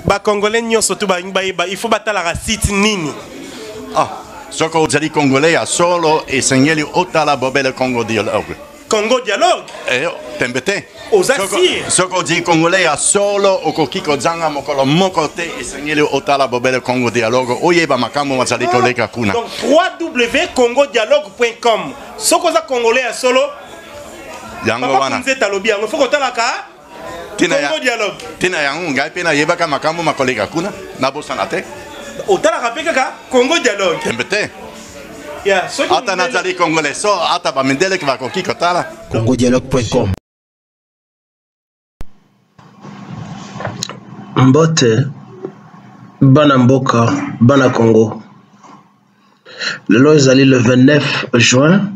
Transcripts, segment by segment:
Ba Congolais nyonso tu ba il faut batala la site nini. Ah, soko ozali Congolais ya solo e sengeli otala bobele Congo dialogue. Congo dialogue. Tembete. Osasir. Soko di Congolais ya solo okokiko zanga mokolo moko te e sengeli otala bobele Congo dialogue. Oyeba makambo mazali koleka kuna. Donc www.congodialogue.com. Soko za Congolais ya solo. Yango wana. Nzeta lobi yango foko talaka. Congo dialogue. Tina yango ngai pena yebaka makambo makoleka kuna na bosana te. Otala kapeka ka Congo dialogue. Tembete. Yeah, so ata nazali Congolais so ata ba mendele kwa kokiko tala. Congodialogue.com. Mbote bana mboka bana Congo. Lelo ezali le 29 juin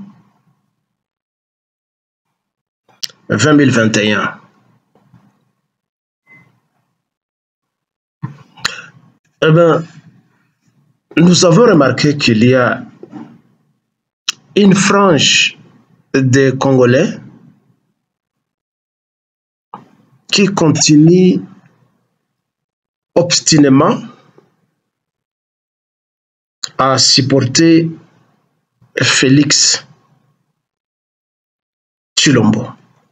2021. Eh bien, nous avons remarqué qu'il y a une frange de Congolais qui continue obstinément à supporter Félix Tshilombo,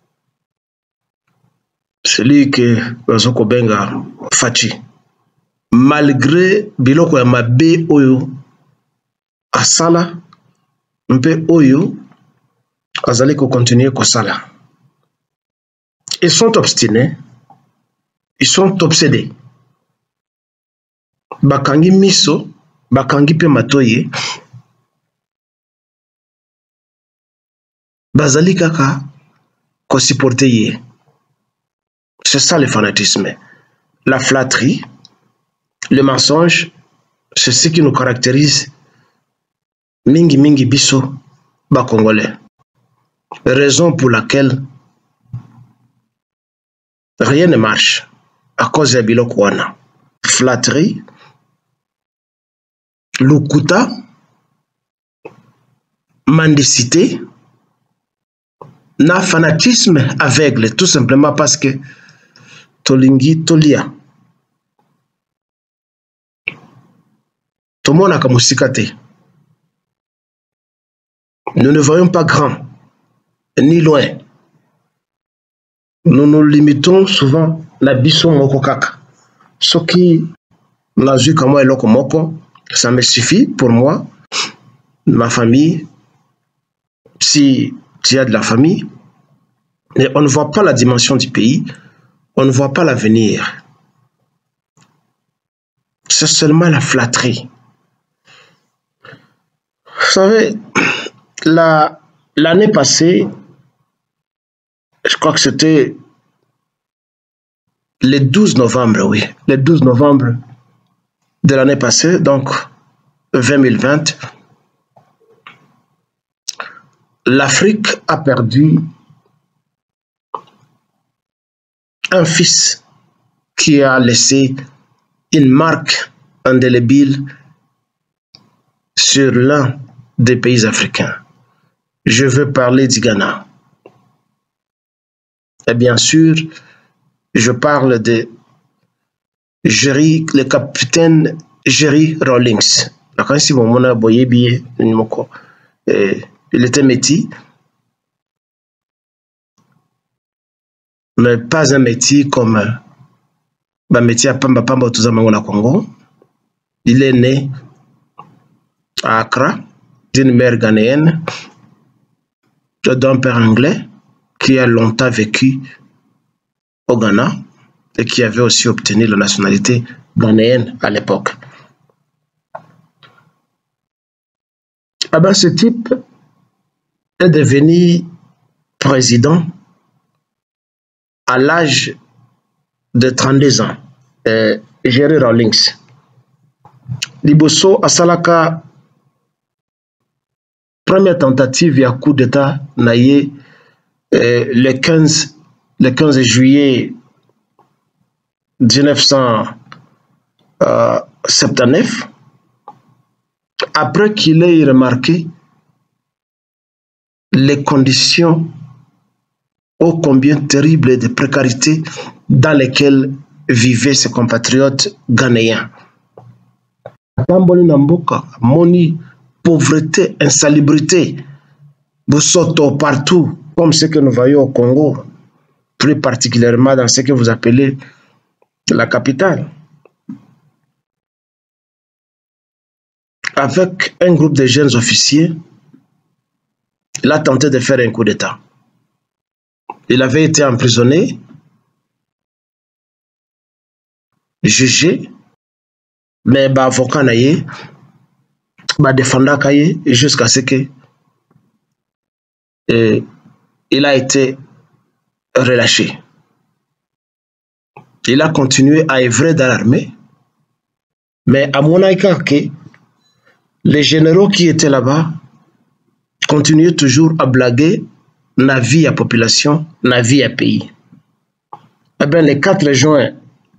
celui que Bazoko Benga Fachi. Malgré biloko ya mabe oyo asala mpe oyo azali ko continuer ko sala. Ils sont obstinés, ils sont obsédés. Bakangi miso, bakangi pe matoye. Bazali kaka ko supporter ye. C'est ça le fanatisme. La flatterie, le mensonge, c'est ce qui nous caractérise. Mingi mingi biso ba Congolais. Raison pour laquelle rien ne marche à cause de biloko wana. Flatterie, lukuta, mendicité, na fanatisme aveugle, tout simplement parce que tolingi tolia. Tomona kamusikate. Nous ne voyons pas grand, ni loin. Nous nous limitons souvent la biso moko kaka. Ce qui n'a vu comme moi eloko moko, ça me suffit pour moi, ma famille, si tu as de la famille, mais on ne voit pas la dimension du pays, on ne voit pas l'avenir. C'est seulement la flatterie. Vous savez, l'année passée, je crois que c'était le 12 novembre, oui, le 12 novembre de l'année passée, donc 2020, l'Afrique a perdu un fils qui a laissé une marque indélébile sur l'un des pays africains. Je veux parler du Ghana. Et bien sûr, je parle de le capitaine Jerry Rawlings. Il était métis, mais pas un métis comme métis à Pamba Pamba Tuzamangola Congo. Il est né à Accra, d'une mère ghanéenne, d'un père anglais qui a longtemps vécu au Ghana et qui avait aussi obtenu la nationalité ghanéenne à l'époque. Ah ben, ce type est devenu président à l'âge de 32 ans. Jerry Rawlings. Liboso Asalaka, première tentative à coup d'État naïe le 15 juillet 1979, après qu'il ait remarqué les conditions ô combien terribles de précarité dans lesquelles vivaient ses compatriotes ghanéens. Pamboli Namboka, moni, pauvreté, insalubrité, Boussoto partout, comme ce que nous voyons au Congo, plus particulièrement dans ce que vous appelez la capitale. Avec un groupe de jeunes officiers, il a tenté de faire un coup d'État. Il avait été emprisonné, jugé, mais avocat naye, défendant kaye, jusqu'à ce que il a été relâché. Il a continué à œuvrer dans l'armée, mais à mon avis, les généraux qui étaient là-bas continuaient toujours à blaguer la vie à population, la vie à pays. Eh bien, le 4 juin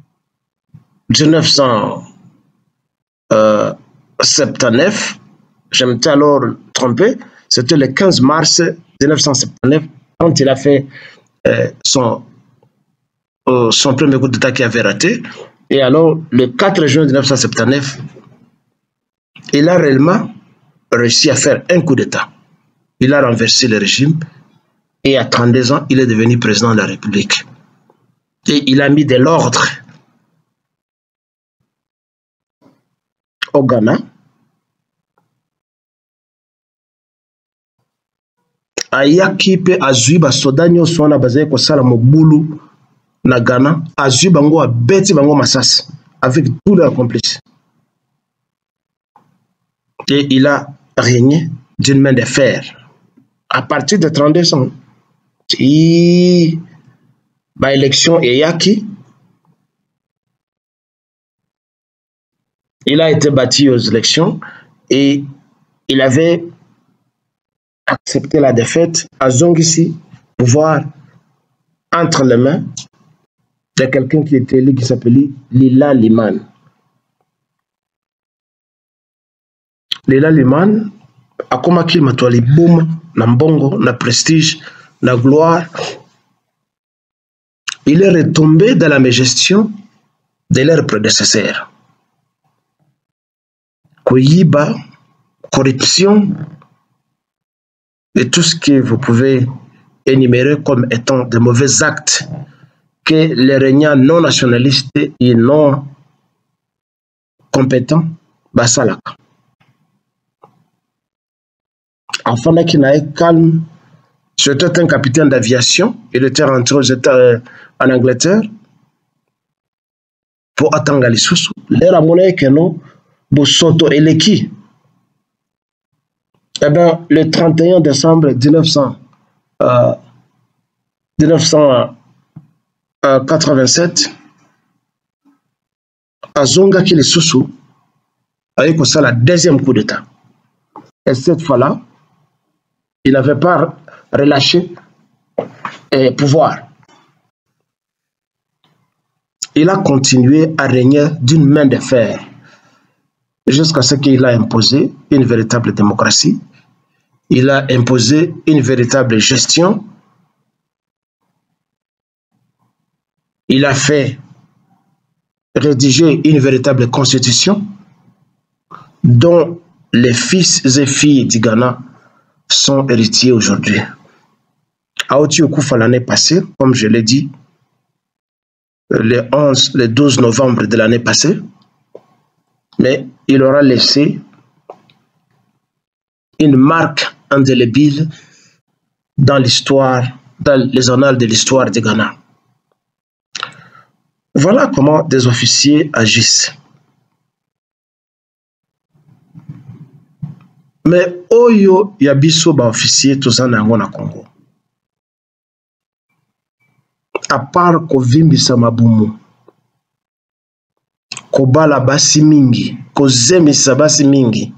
1979, je m'étais alors trompé, c'était le 15 mars 1979, quand il a fait son premier coup d'État qui avait raté. Et alors, le 4 juin 1979, il a réellement réussi à faire un coup d'État. Il a renversé le régime et à 32 ans, il est devenu président de la République. Et il a mis de l'ordre au Ghana. Ayaki pe azui basoda nyonso wana bazali kosala mobulu na Ghana, azui bango abeti bango masasi avec tous leurs complices. Et il a régné d'une main de fer. À partir de 32 ans, élection et yaki, il a été battu aux élections et il avait accepté la défaite à Zongisi, pouvoir entre les mains de quelqu'un qui était élu qui s'appelait Lila Liman. Lila Liman a combattu matwali boum, na mbongo, na prestige, na gloire. Il est retombé dans la mégestion de leurs prédécesseurs. Koyiba, corruption et tout ce que vous pouvez énumérer comme étant de mauvais actes que les régnants non nationalistes et non compétents basalaka. Enfant qui n'a calme, c'était un capitaine d'aviation. Il était rentré en Angleterre pour attendre les sous. L'air à monnaie que nous, Boussoto et Leki. Eh bien, le 31 décembre 1987, à Zonga qui les sous avec ça la deuxième coup d'État. Et cette fois-là, il n'avait pas relâché le pouvoir. Il a continué à régner d'une main de fer jusqu'à ce qu'il a imposé une véritable démocratie. Il a imposé une véritable gestion. Il a fait rédiger une véritable constitution dont les fils et filles du Ghana sont héritiers aujourd'hui. Aouti Okufa l'année passée, comme je l'ai dit, le 12 novembre de l'année passée, mais il aura laissé une marque indélébile dans l'histoire, dans les annales de l'histoire du Ghana. Voilà comment des officiers agissent. Mais oyo yabiso ba officier tozana yango na Congo. À part kovimbisa mabumu, kobala basi mingi, kozemisa basi mingi,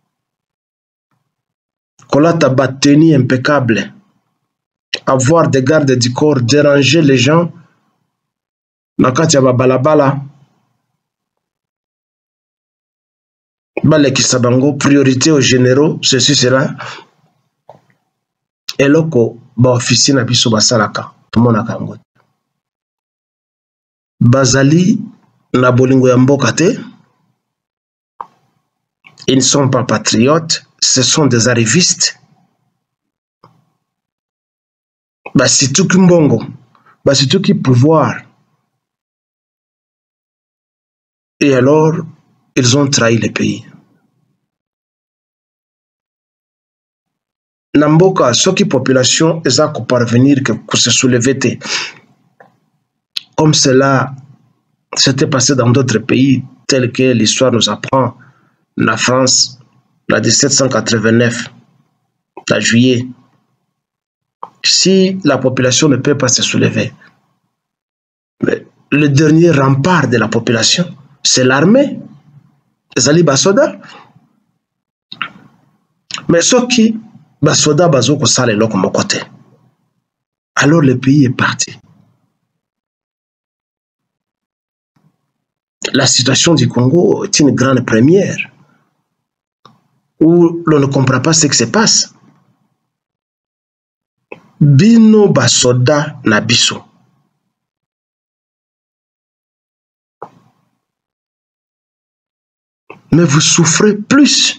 kolata ba tenue impeccable, avoir des gardes du corps, déranger les gens, nakati ya balabala, balekisa bango, priorité aux généraux, ceci, cela. Eloko ba officier na biso basalaka, tout le monde a kango. bazali na bolingo ya mboka te. Ils ne sont pas patriotes, ce sont des arrivistes. Basitu ki mbongo, basitu ki pouvoir. Et alors, ils ont trahi le pays. Namboka, ce qui population est à parvenir que se soulever. Comme cela s'était passé dans d'autres pays, tels que l'histoire nous apprend. La France, la 1789, la juillet. Si la population ne peut pas se soulever, mais le dernier rempart de la population, c'est l'armée, les alliés basoda. Mais ceux qui basoda bazo ko sale lo comme côté. Alors le pays est parti. La situation du Congo est une grande première où l'on ne comprend pas ce qui se passe. Bino basoda na biso. Mais vous souffrez plus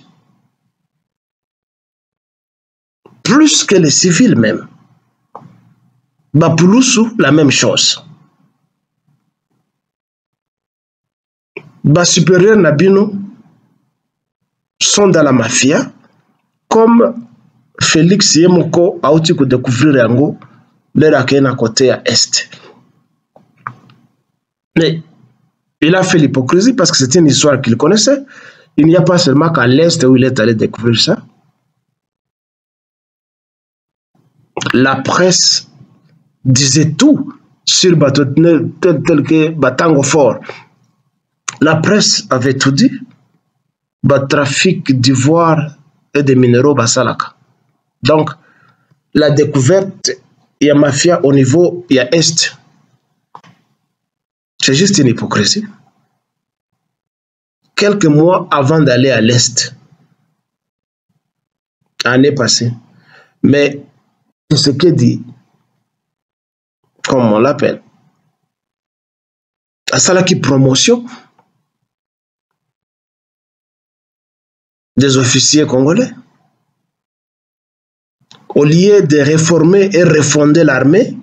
que les civils même. Bapoulousou, la même chose. Bas supérieurs Nabino sont dans la mafia, comme Félix Yemoko a aussi découvrir Yango, leur accueil à côté à Est. Mais il a fait l'hypocrisie parce que c'était une histoire qu'il connaissait. Il n'y a pas seulement qu'à l'Est où il est allé découvrir ça. La presse disait tout sur bateau tel que Batango Fort. La presse avait tout dit. Trafic d'ivoire et de minéraux Basalaka. Donc, la découverte, il y a mafia au niveau, il y a Est. C'est juste une hypocrisie. Quelques mois avant d'aller à l'Est, année passée, mais ce qui dit, comme on l'appelle, à Salaki promotion des officiers congolais. Au lieu de réformer et refonder l'armée,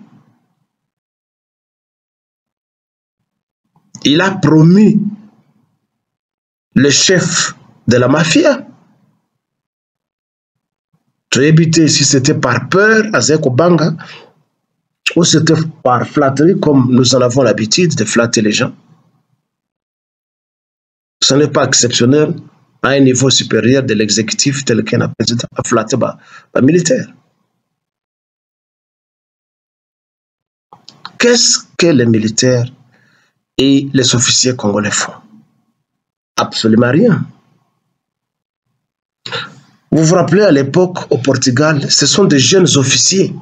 il a promu le chef de la mafia. Tu éviter si c'était par peur, à Zeko Banga, ou c'était par flatterie, comme nous en avons l'habitude de flatter les gens. Ce n'est pas exceptionnel à un niveau supérieur de l'exécutif tel qu'un président a flatté les militaires. Qu'est-ce que les militaires et les officiers congolais font? Absolument rien. Vous vous rappelez à l'époque au Portugal, ce sont des jeunes officiers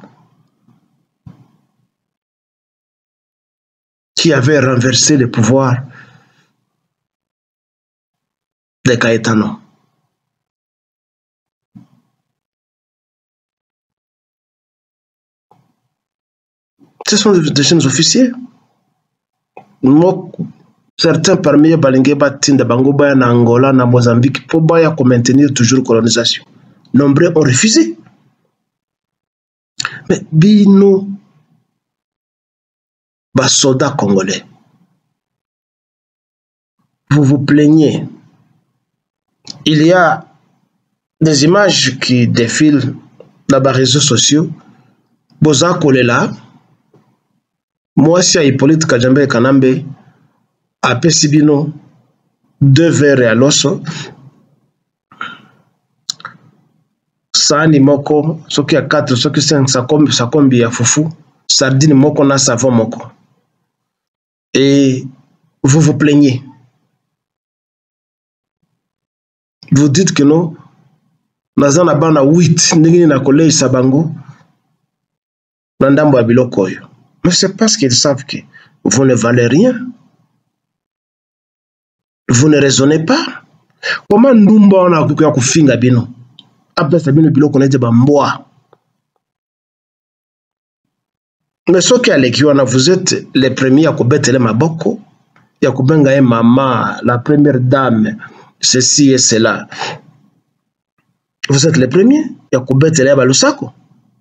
qui avaient renversé le pouvoir de Caetano. Ce sont des jeunes officiers. Certains parmi eux, Balingé Batinda, Bangoba, en Angola, en Mozambique, pour maintenir toujours la colonisation. Nombreux ont refusé. Mais Bino, soldats congolais, vous vous plaignez. Il y a des images qui défilent dans les réseaux sociaux. Boza Kolela, moi, si Hippolyte Kajambe Kanambe, a Pesibino, 2 verres à l'osso, Sani Moko, ce qui a 4, ce qui 5, ça combi à Foufou, Sardine Moko na savon Moko. Et vous vous plaignez. Vous dites que non, Nazan a bana 8, Ningini na collège Sabango, Nandambo Abilokoyo. Mais c'est parce qu'ils savent que vous ne valez rien. Vous ne raisonnez pas. Comment Numba on a kukuya kufinga bino? Après ça bino biloko na deba mboa. Mais ce qui est là, vous êtes les premiers à combattre les maboko, à combattre maman, la première dame, ceci et cela. Vous êtes les premiers à combattre les balusako.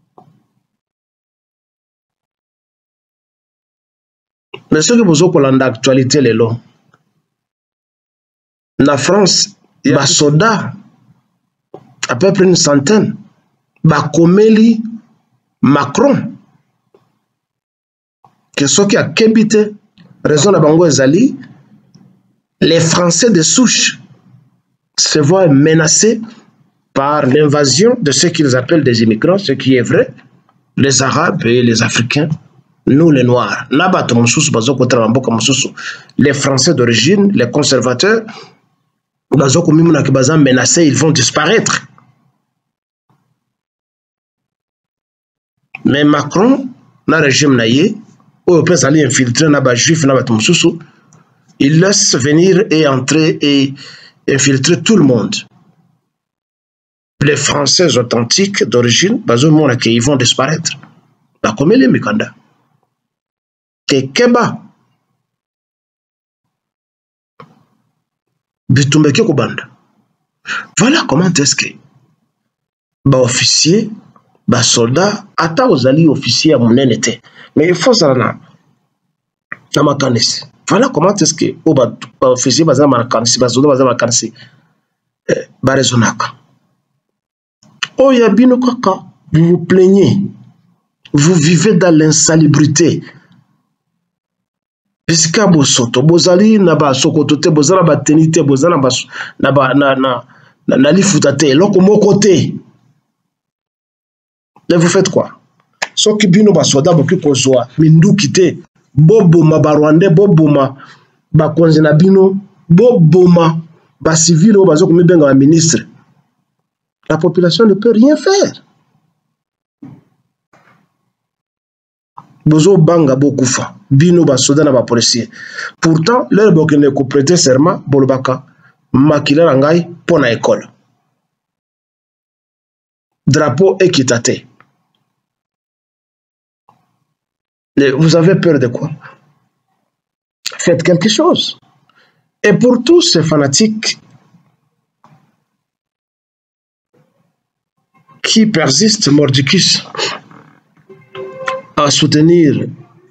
Mais ce que vous avez dans l'actualité, les lots. En France, il y a des soldats, à peu près une centaine, Bakomeli Macron. Que ce qui a kébité, raison de Bango Ezali, les Français de souche se voient menacés par l'invasion de ce qu'ils appellent des immigrants, ce qui est vrai, les Arabes et les Africains, nous les Noirs. Les Français d'origine, les conservateurs, menacés, ils vont disparaître. Mais Macron, dans le régime naïe, il laisse venir et entrer et infiltrer tout le monde. Les Français authentiques d'origine, ils vont disparaître. Comme les Mikanda. Keba. Bitumbeke Kubanda. Voilà comment est-ce que officier, soldat, ata ozali officier à mon été. Mais il faut ça là. Voilà comment est-ce que officier baza makanisi, soldat baza makanisi. Barezonaka. Oh yabino kaka, vous vous plaignez. Vous vivez dans l'insalubrité. Puisque bosoto, bozali na ba sokotote, bozala ba tenite, bozala na lifutate, loko mokote. Et vous faites quoi? Ce qui bino ba soda boki kozwa, mindu kite, boboma ba Rwandais, boboma ba konzina bino, boboma ba civil o bazo komi benga ba ministre. La population ne peut rien faire. Bozo banga bokufa, bino ba soda na ba policier. Pourtant, leur bokene ko prêter serment bolobaka makila rangai pona école. Drapeau équitaté. Vous avez peur de quoi? Faites quelque chose. Et pour tous ces fanatiques qui persistent mordicus à soutenir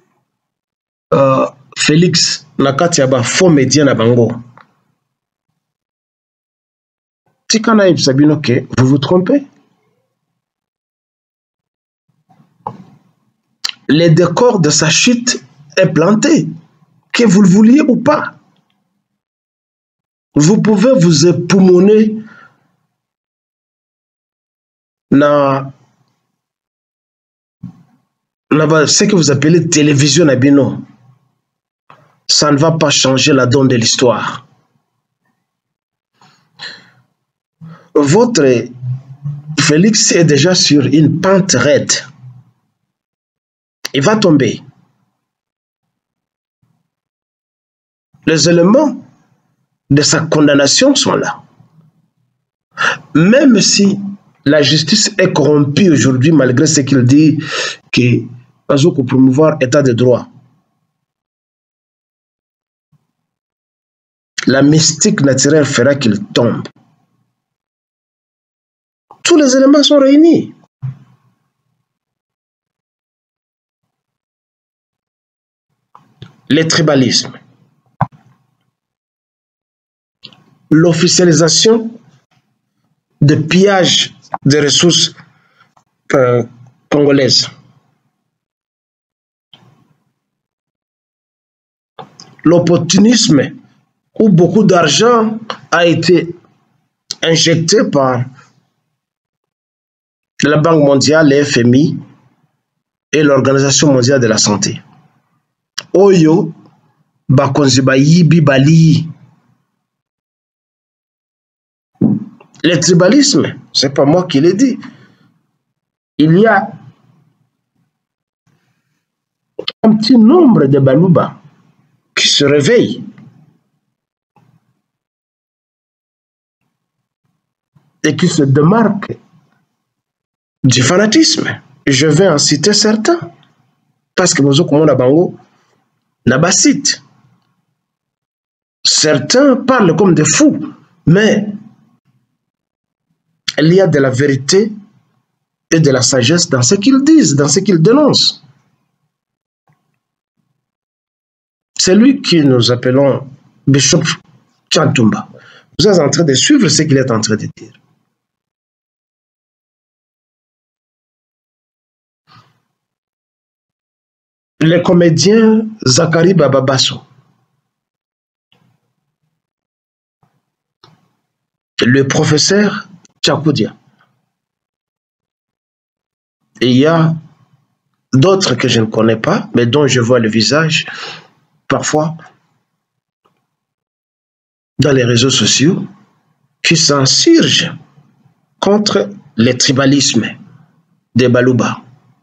Félix Nakatiaba, faux média na bango. Tikana Sabino que vous vous trompez. Le décor de sa chute est planté, que vous le vouliez ou pas. Vous pouvez vous époumoner dans ce que vous appelez télévision Abino. Ça ne va pas changer la donne de l'histoire. Votre Félix est déjà sur une pente raide. Il va tomber. Les éléments de sa condamnation sont là. Même si la justice est corrompue aujourd'hui, malgré ce qu'il dit, que pour promouvoir l'état de droit. La mystique naturelle fera qu'il tombe. Tous les éléments sont réunis. Le tribalisme, l'officialisation de pillage des ressources congolaises, l'opportunisme où beaucoup d'argent a été injecté par la Banque mondiale, le FMI et l'Organisation mondiale de la santé. Oyo bakonzi bayibi bali. Le tribalisme, c'est pas moi qui l'ai dit. Il y a un petit nombre de balouba qui se réveillent et qui se démarquent du fanatisme. Je vais en citer certains. parce que nous avons bango n'a site. Certains parlent comme des fous, mais il y a de la vérité et de la sagesse dans ce qu'ils disent, dans ce qu'ils dénoncent. C'est lui que nous appelons Bishop Tchantumba. Vous êtes en train de suivre ce qu'il est en train de dire. Le comédien Zakari Bababasso, le professeur Tchakoudia, et il y a d'autres que je ne connais pas, mais dont je vois le visage parfois dans les réseaux sociaux, qui s'insurgent contre le tribalisme des Balouba.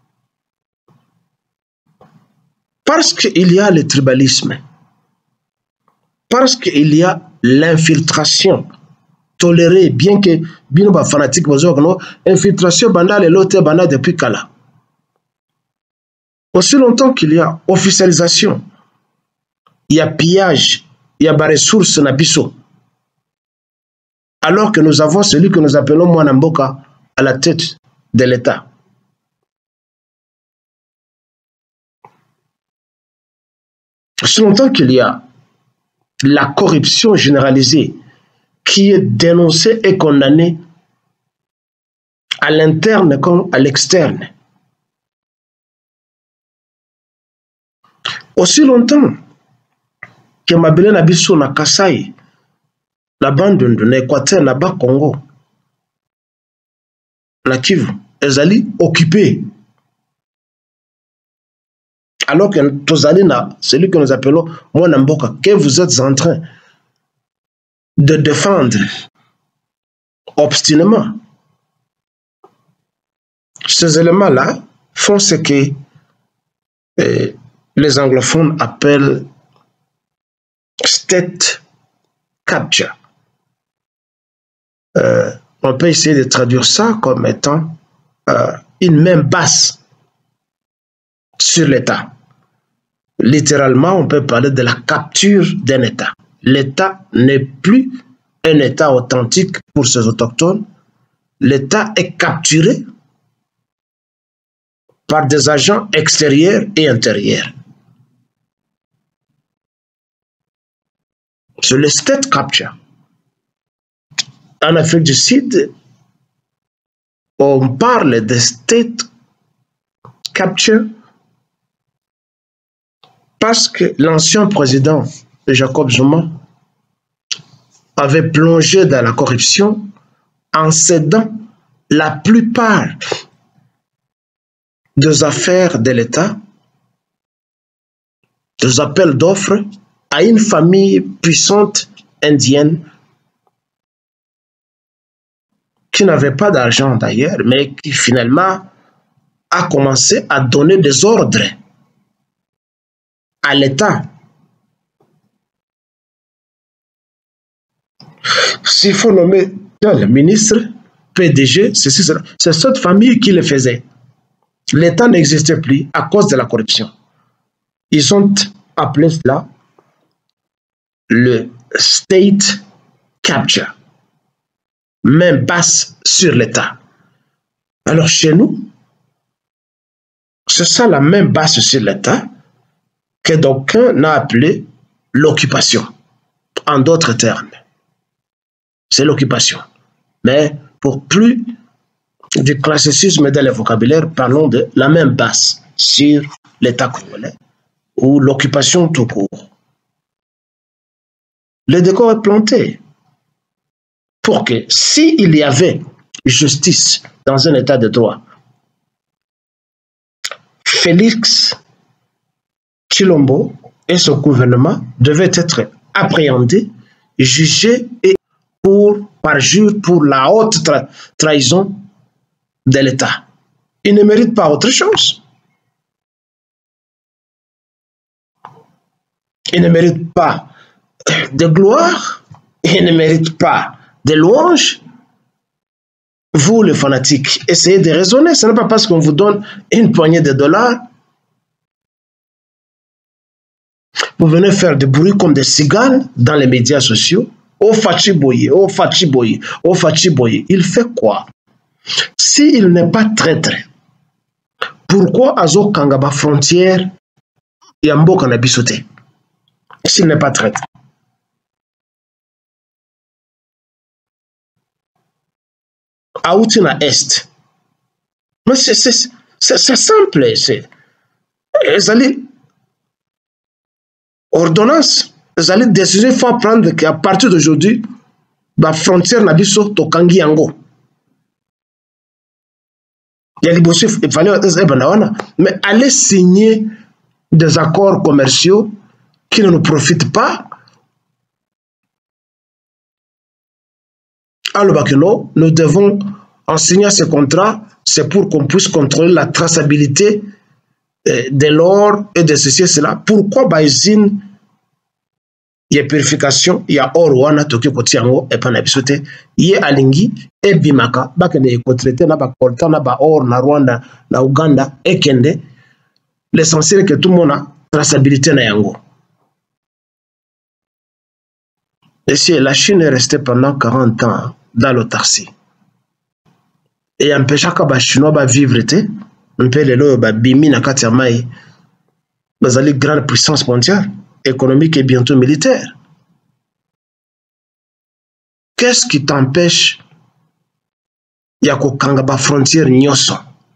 Parce qu'il y a le tribalisme, parce qu'il y a l'infiltration tolérée, bien que binoba fanatique, infiltration bandale et l'autre bandale depuis Kala. Aussi longtemps qu'il y a officialisation, il y a pillage, il y a des ressources nabiso. Alors que nous avons celui que nous appelons Mwanamboka à la tête de l'État. Aussi longtemps qu'il y a la corruption généralisée qui est dénoncée et condamnée à l'interne comme à l'externe. Aussi longtemps que Mabele Nabiso na Kasai, la bande de l'Équateur, na bas Congo, la Kivu, elles allaient occuper. Alors que Tozalina, celui que nous appelons Mwanamboka, que vous êtes en train de défendre obstinément. Ces éléments-là font ce que les anglophones appellent state capture. On peut essayer de traduire ça comme étant une main basse sur l'État. Littéralement, on peut parler de la capture d'un État. L'État n'est plus un État authentique pour ses autochtones. L'État est capturé par des agents extérieurs et intérieurs. C'est le state capture. En Afrique du Sud, on parle de state capture parce que l'ancien président Jacob Zuma avait plongé dans la corruption en cédant la plupart des affaires de l'État, des appels d'offres à une famille puissante indienne qui n'avait pas d'argent d'ailleurs, mais qui finalement a commencé à donner des ordres à l'État. S'il faut nommer le ministre, PDG, c'est cette famille qui le faisait. L'État n'existait plus à cause de la corruption. Ils ont appelé cela le state capture, main basse sur l'État. Alors chez nous, c'est ça la main basse sur l'État que d'aucuns a appelé l'occupation. En d'autres termes, c'est l'occupation. Mais pour plus du classicisme dans le vocabulaire, parlons de la main basse sur l'État congolais ou l'occupation tout court. Le décor est planté pour que s'il y avait justice dans un État de droit, Félix Tshilombo et son gouvernement devaient être appréhendés, jugés et parjure pour la haute trahison de l'État. Ils ne méritent pas autre chose. Ils ne méritent pas de gloire, ils ne méritent pas de louanges. Vous, les fanatiques, essayez de raisonner. Ce n'est pas parce qu'on vous donne une poignée de dollars vous venez faire du bruit comme des cigales dans les médias sociaux. Oh Fachiboye, oh Fachiboye, oh Fachiboye. Il fait quoi? S'il n'est pas traître, pourquoi Azo Kangaba frontière et Amboka n'a bisoté? S'il n'est pas traître. Aoutina Est. Mais c'est simple. C'est ordonnance. Les décisions qu'il faut prendre qu'à partir d'aujourd'hui, la frontière n'a biso Tokangi Yango. Il y a les bossés, il fallait mais aller signer des accords commerciaux qui ne nous profitent pas. Alors nous devons en signer ce contrat, c'est pour qu'on puisse contrôler la traçabilité de l'or et de ceci et cela. Pourquoi Baïzine, il y a purification, il y a or wana Tokyo Kotiango et Panabisote, il y a Alingi et Bimaka, bakene ekotraité na ba coltan na ba or na Rwanda na Uganda et Kende. L'essentiel est que tout le monde a traçabilité na yango. Et si la Chine est restée pendant 40 ans dans l'autarcie et empêcha que les Chinois va vivre, un peu les bimi na kati ya mai, bazali grande puissance mondiale, économique et bientôt militaire. Qu'est-ce qui t'empêche ya ko kanga ba frontière nyoso?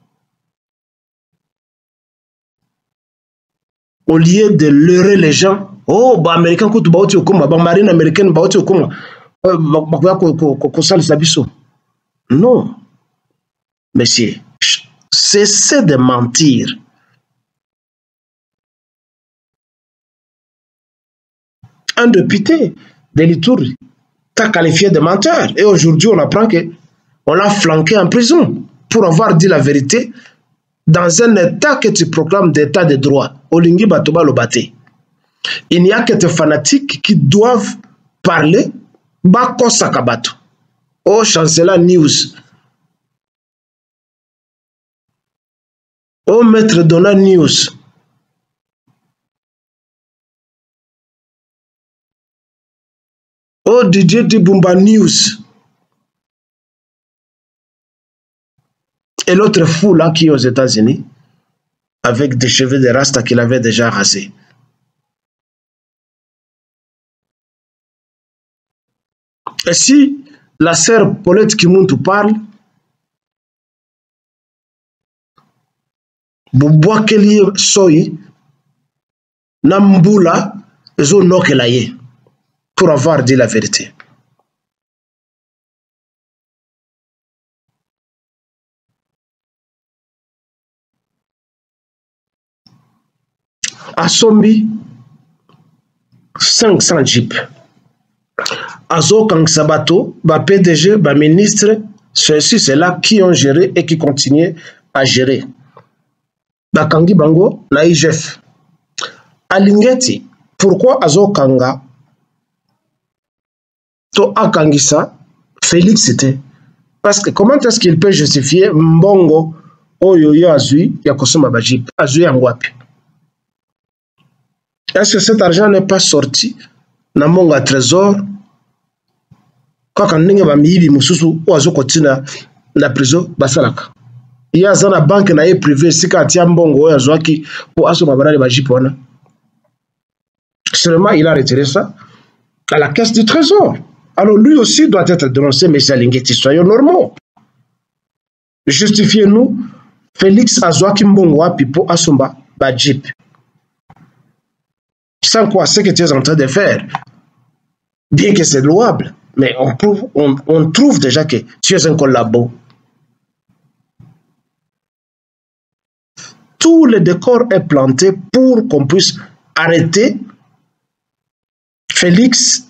Au lieu de leurrer les gens, oh, bah américain kutu bauti okuma, bah marine américaine bauti okuma, bah ko sali sabiso. Non, monsieur, cessez de mentir. Un député de l'Ituri t'a qualifié de menteur et aujourd'hui on apprend qu'on l'a flanqué en prison pour avoir dit la vérité dans un état que tu proclames d'état de droit. Olingi Batoba Lobate. Il n'y a que tes fanatiques qui doivent parler. Bako Sakabato. Oh, chancelier News. Oh, maître Donna News. Oh, DJ Dibumba News. Et l'autre fou là qui est aux États-Unis, avec des cheveux de rasta qu'il avait déjà rasés. Et si la sœur Paulette Kimuntu parle, Bouboua Kelly Soyi, Namboula, Zo Nokelaye, pour avoir dit la vérité. À Sombi, 500 jeeps. Azo Kang Sabato, PDG, ministre, ceux-ci, c'est là qui ont géré et qui continuent à gérer. Kangi Bango, na IGF. Alingeti, pourquoi Azo Kanga, to Akangisa, Félix c'était? Parce que comment est-ce qu'il peut justifier Mbongo, Oyoyo Azui, Yakosoma Bajip, Azui Angwapi? Est-ce que cet argent n'est pas sorti dans mon trésor? Quand on a mis Moussou ou Azo Kotina la prison, Basalaka. Il y a une banque privée, si quand il y a un bon qui pour Azo Mabana de Bajipona. Seulement, il a retiré ça à la caisse du trésor. Alors lui aussi doit être dénoncé, mais c'est Lingeti, soyons normaux. Justifiez-nous, Félix Azouaki Mbongwa Pipo Asumba Bajip. Sans quoi, ce que tu es en train de faire, bien que c'est louable, mais on trouve déjà que tu es un collabo. Tout le décor est planté pour qu'on puisse arrêter Félix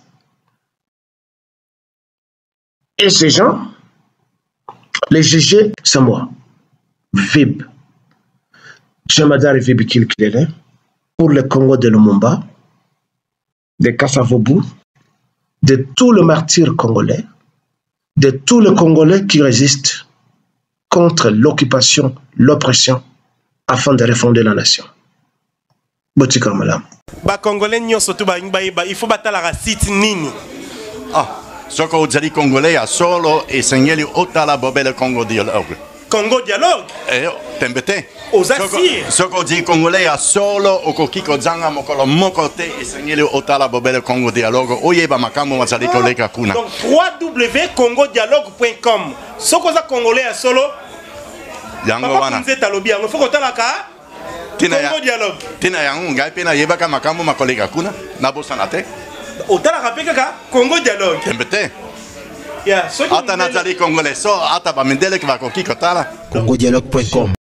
et ces gens. Les juger, c'est moi. Vib. Jemadar Vib Kilkilele. Pour le Congo de Lumumba, de Kassavobu, de tous les martyrs congolais, de tous les Congolais qui résistent contre l'occupation, l'oppression, afin de refonder la nation. botika malamu. Ba Congolais nyonso tu ba il faut batala ka site nini. Ah, soko ozali Congolais ya solo esengeli otala bobele Congo dialogue. Congo dialogue. Tembete. Osasir. Soko ozali Congolais ya solo okoki kozanga mokolo moko te esengeli otala bobele Congo dialogue. Oyeba makambo mazali koleka kuna. Donc www.congodialogue.com. Soko za Congolais ya solo. Yango wana. Nze talobi yango foko talaka. Congo dialogue. Tina yango ngai pe na yebaka makambo makoleka kuna na bosana te. Otalaka pe kaka Congo dialogue. Tembete. Ya, soki ata nazali Congolais so ata bamendele ki bakoki kotala congodialogue.com